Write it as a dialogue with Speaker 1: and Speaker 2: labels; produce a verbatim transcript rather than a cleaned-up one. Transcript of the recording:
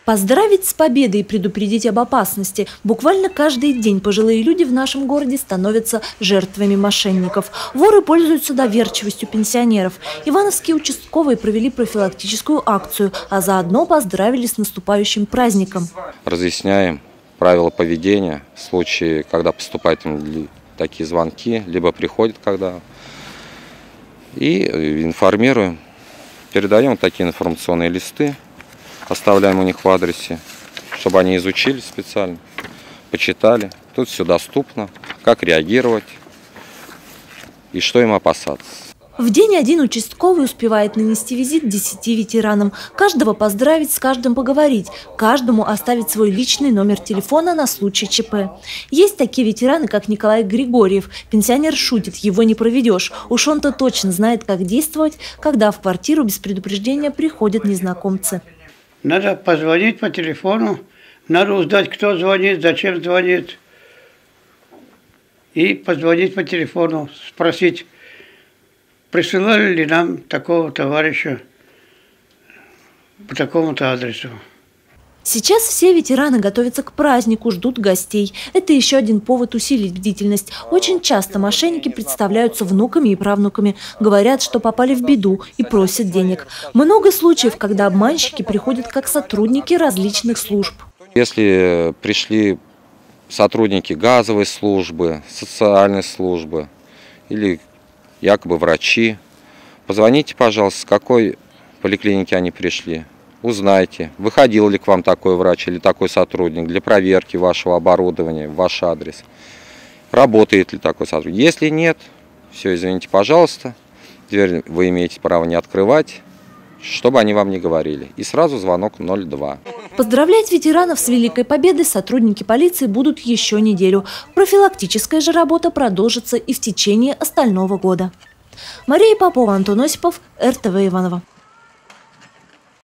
Speaker 1: Поздравить с победой и предупредить об опасности. Буквально каждый день пожилые люди в нашем городе становятся жертвами мошенников. Воры пользуются доверчивостью пенсионеров. Ивановские участковые провели профилактическую акцию, а заодно поздравили с наступающим праздником.
Speaker 2: Разъясняем правила поведения в случае, когда поступают такие звонки, либо приходят когда. И информируем, передаем такие информационные листы. Оставляем у них в адресе, чтобы они изучили специально, почитали. Тут все доступно, как реагировать и что им опасаться.
Speaker 1: В день один участковый успевает нанести визит десяти ветеранам. Каждого поздравить, с каждым поговорить, каждому оставить свой личный номер телефона на случай ЧП. Есть такие ветераны, как Николай Григорьев. Пенсионер шутит, его не проведешь. Уж он-то точно знает, как действовать, когда в квартиру без предупреждения приходят незнакомцы.
Speaker 3: Надо позвонить по телефону, надо узнать, кто звонит, зачем звонит. И позвонить по телефону, спросить, присылали ли нам такого товарища по такому-то адресу.
Speaker 1: Сейчас все ветераны готовятся к празднику, ждут гостей. Это еще один повод усилить бдительность. Очень часто мошенники представляются внуками и правнуками, говорят, что попали в беду и просят денег. Много случаев, когда обманщики приходят как сотрудники различных служб.
Speaker 2: Если пришли сотрудники газовой службы, социальной службы или якобы врачи, позвоните, пожалуйста, с какой поликлиники они пришли. Узнайте, выходил ли к вам такой врач или такой сотрудник для проверки вашего оборудования, ваш адрес. Работает ли такой сотрудник. Если нет, все, извините, пожалуйста, дверь вы имеете право не открывать, чтобы они вам не говорили. И сразу звонок ноль два.
Speaker 1: Поздравлять ветеранов с Великой Победой сотрудники полиции будут еще неделю. Профилактическая же работа продолжится и в течение остального года. Мария Попова, Антон Осипов, эр тэ вэ Иваново.